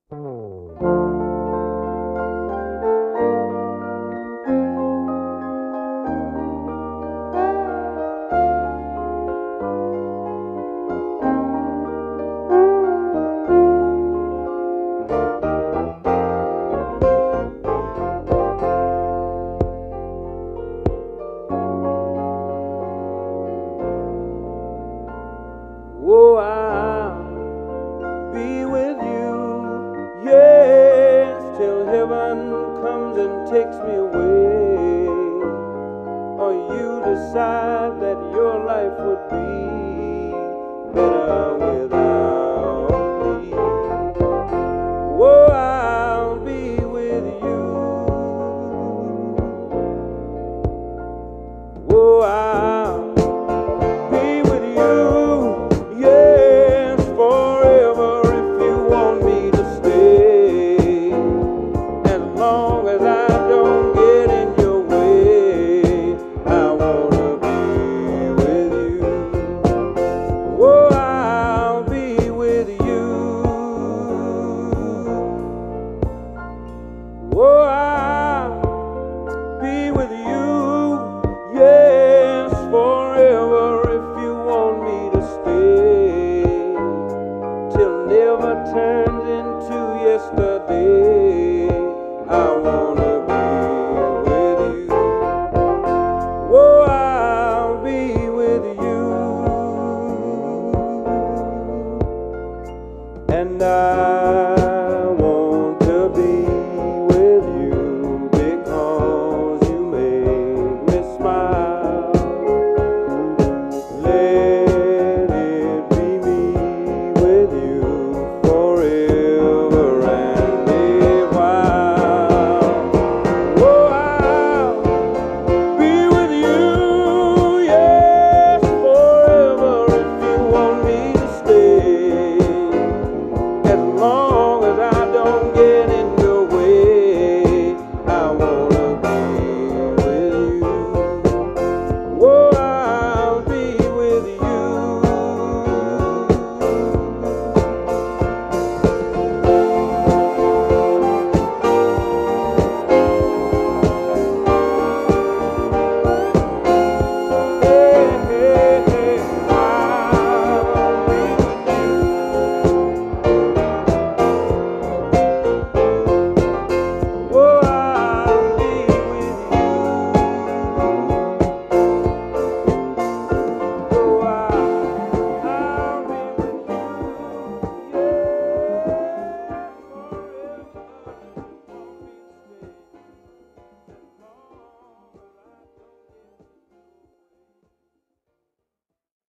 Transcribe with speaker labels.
Speaker 1: Oh, I'll be with you, yes, till heaven comes and takes me away, or you decide that your life would be better without me. Oh, I'll be with you. Oh, I'll be with you, yes, forever if you want me to stay. As long as I don't get in your way, I wanna be with you. Oh, I'll be with you. Oh, I'll be with you, yes, forever if you want me to stay, till never turns into yesterday. I wanna be with you. Oh, I'll be with you. And I